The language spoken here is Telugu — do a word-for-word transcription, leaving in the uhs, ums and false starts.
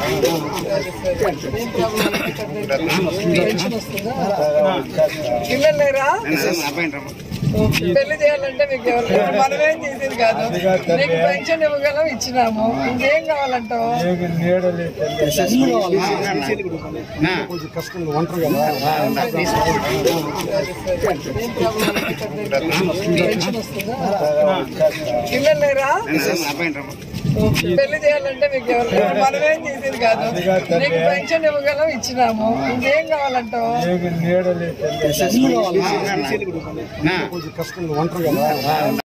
పిల్లలు లేరా? పెళ్లి చేయాలంటే మీకు ఎవరు మనమేం చేసేది కాదు. నీకు పెన్షన్ ఇవ్వగలం, ఇచ్చినాము. ఇంకేం కావాలంటావు? పిల్లలు లేరా? పెళ్లి చేయాలంటే మీకు ఎవరు మనమేం చేసేది కాదు. నీకు పెన్షన్ ఇవ్వగలం, ఇచ్చినాము. ఇంకేం కావాలంటావు? కష్టంగా ఒంటరి కదా.